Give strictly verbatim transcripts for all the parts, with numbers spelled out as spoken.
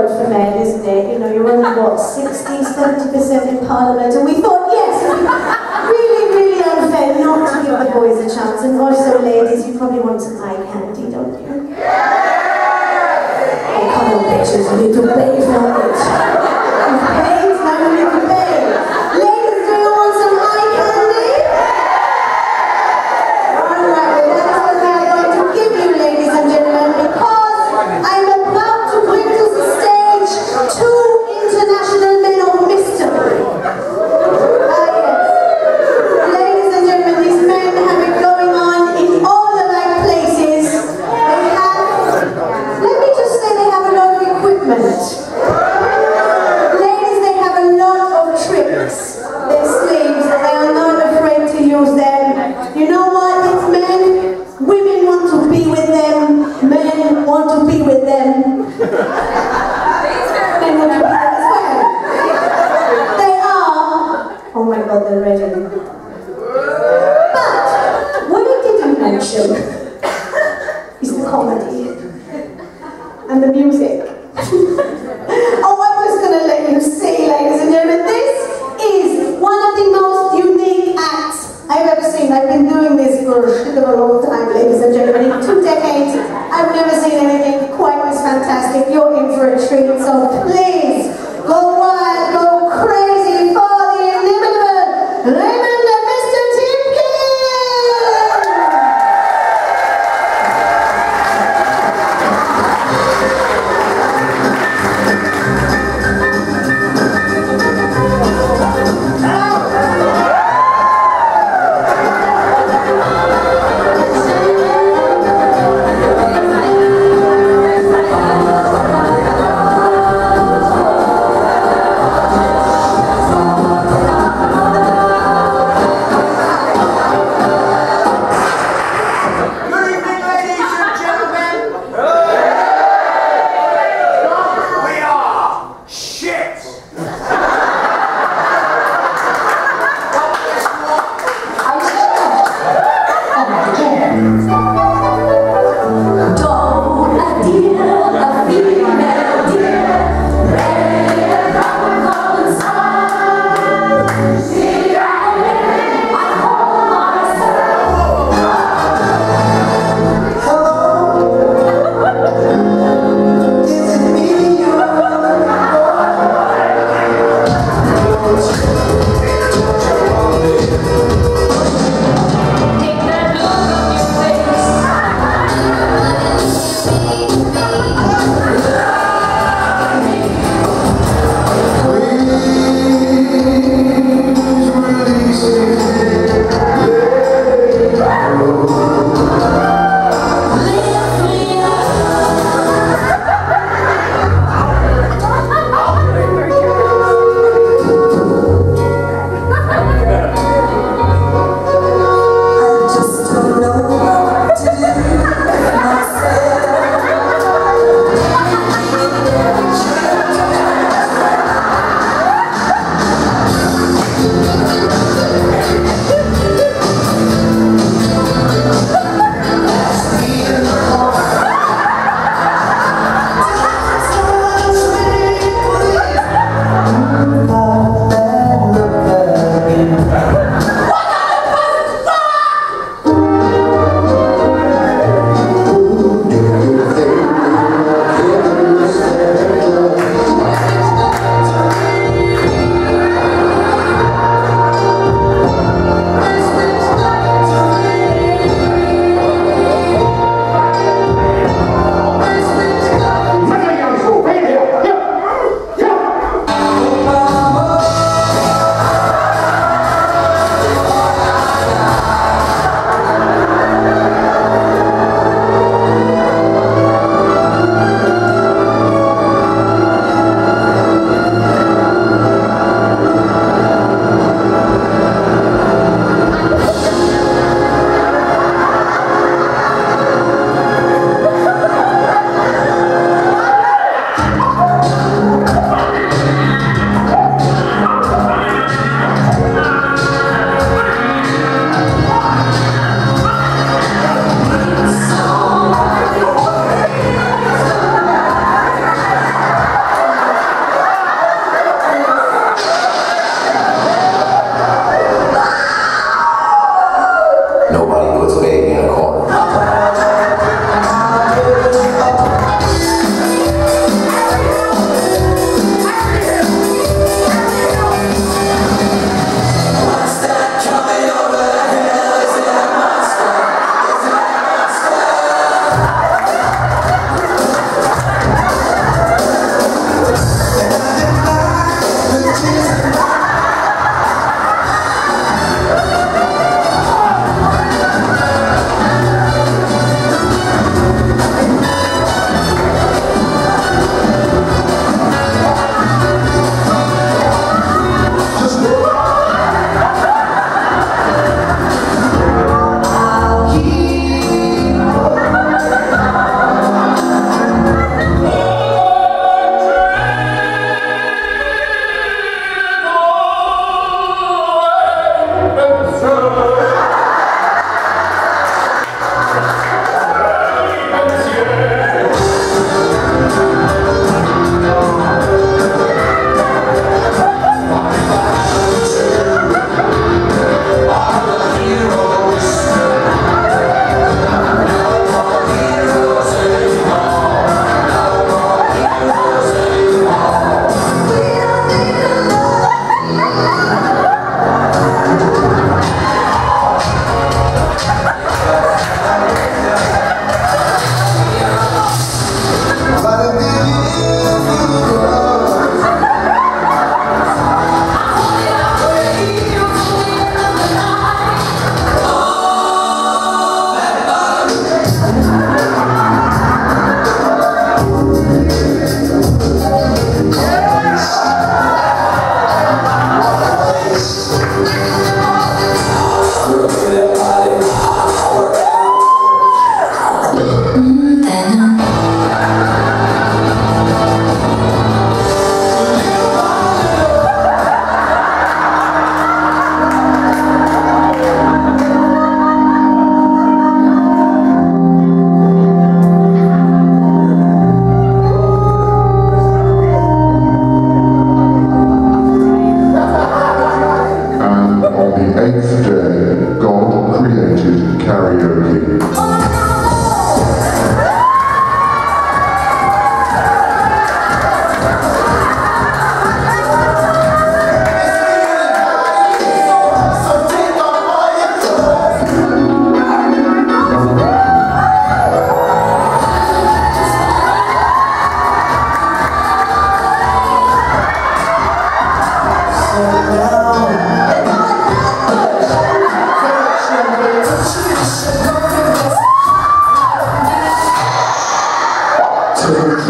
world for men, isn't it? You know, you're only, what, sixty, seventy percent in Parliament, and we thought, yes, really, really unfair not to give the boys a chance. And also, ladies, you probably want some eye candy, don't you? Oh, come on, bitches, you need to pay for it. You paid, now you need to pay. Ladies, do you want some eye candy? Alright, well, that's what I'm going to give you, ladies and gentlemen, because I'm about to bring to the stage two international men of mystery. Ah, yes. Ladies and gentlemen, these men have it going on in all the right places. They have, let me just say, they have a lot of equipment. Ladies, they have a lot of tricks. Their sleeves, and they are not afraid to use them. You know what? It's men. Women want to be with them. Men want to be with them. Men want to be with them as well. They are. Oh my God, they're ready. But what I didn't mention is the comedy and the music. Oh, I'm just going to let you see, ladies and gentlemen, this is one of the most unique acts I've ever seen. I've been doing this for a shit of a long time, ladies and gentlemen. In two decades, I've never seen anything quite as fantastic. You're in for a treat, so please, go wild, go crazy for the inimitable Raymond and Mister Timken! Thank you.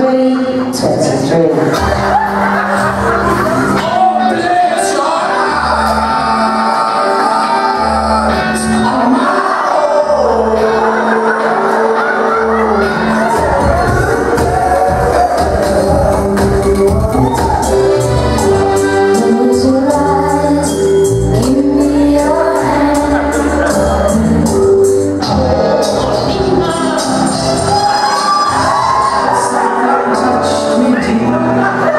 twenty-three, twenty-three. Touch me deep.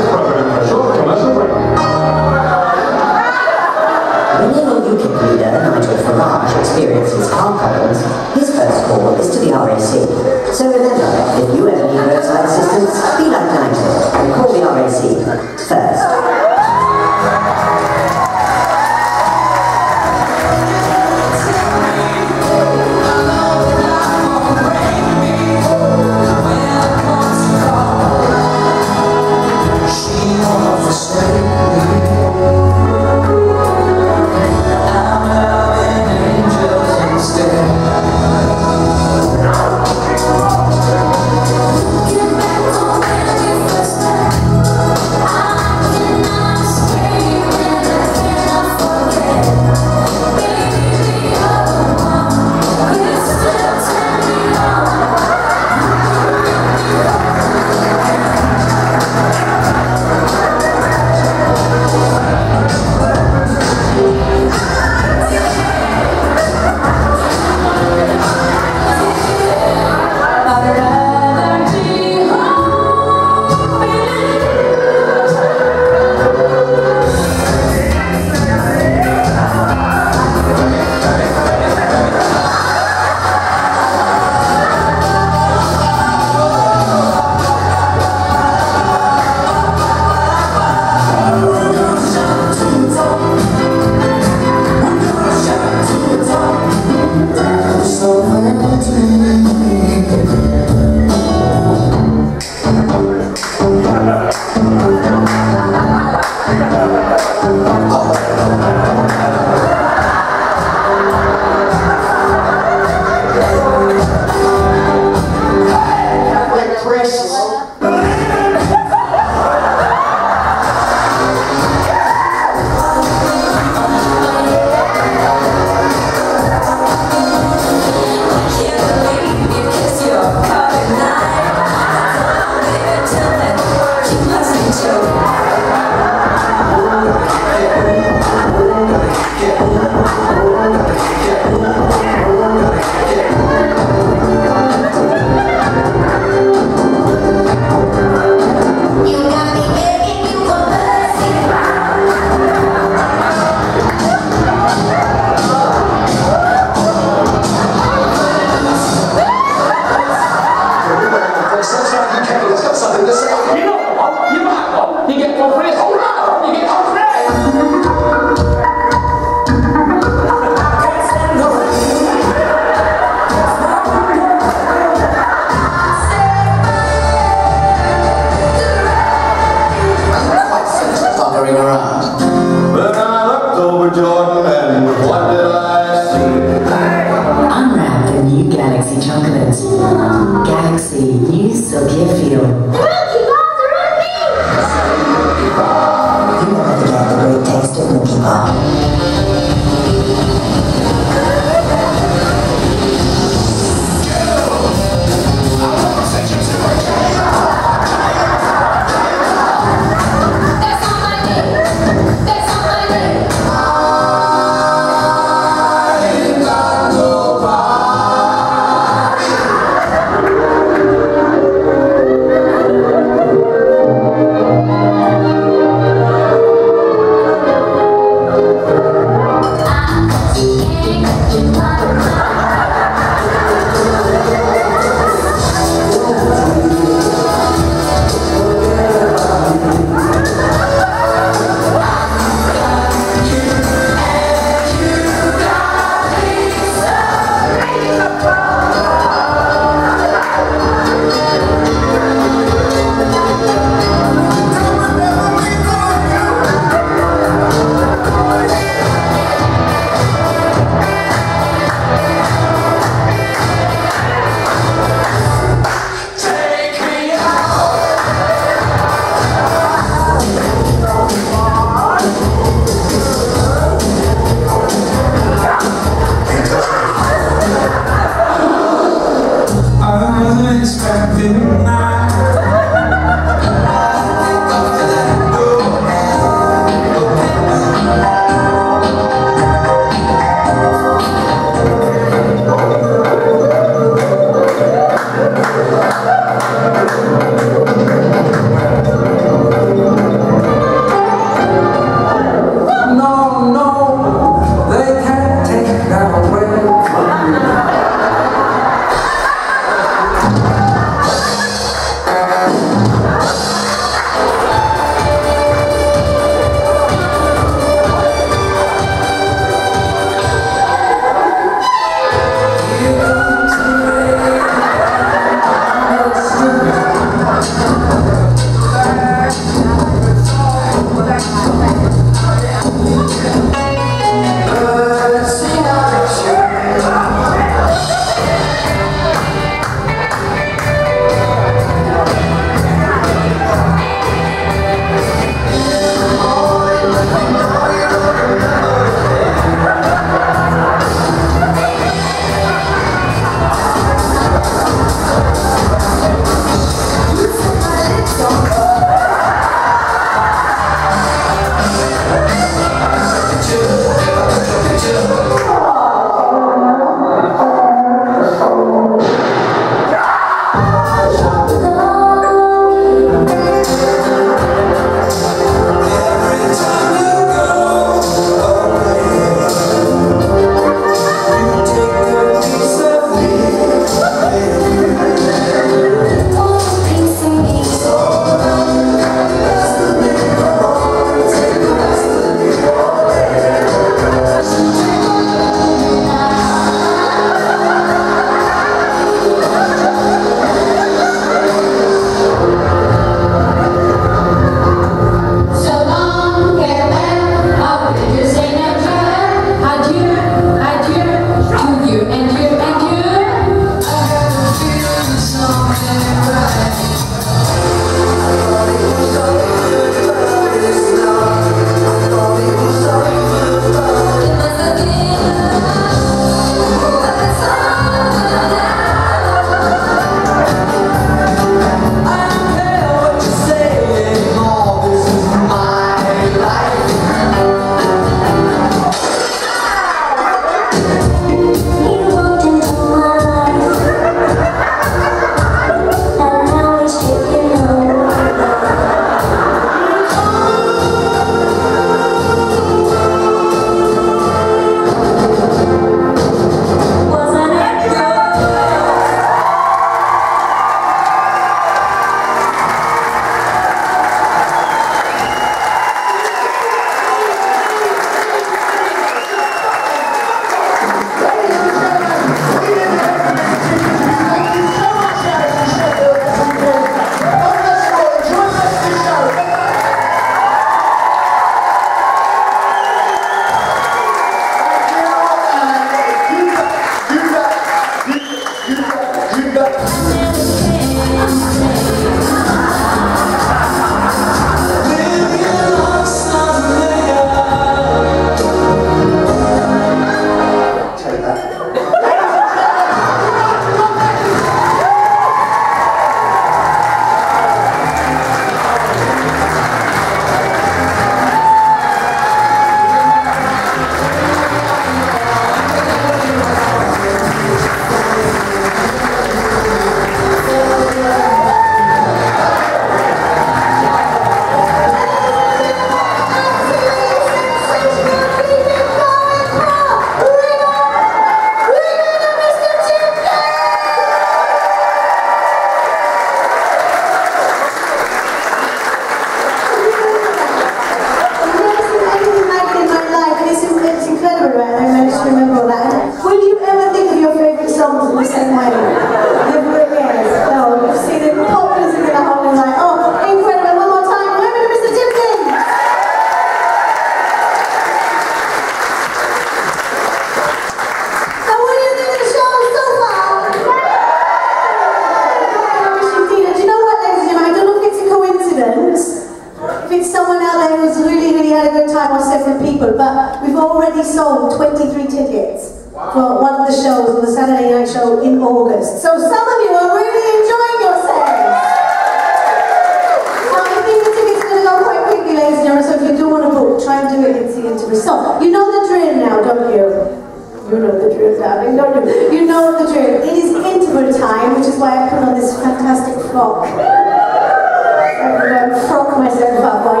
twenty-three tickets for one of the shows, on the Saturday night show in August. So some of you are really enjoying yourselves. Now I think the tickets are going to go quite quickly, ladies and gentlemen, so if you do want to book, try and do it in theatre. So, you know the drill now, don't you? You know the drill, darling, don't you? You know the drill. It is interval time, which is why I put on this fantastic frock. I'm going to frock myself up.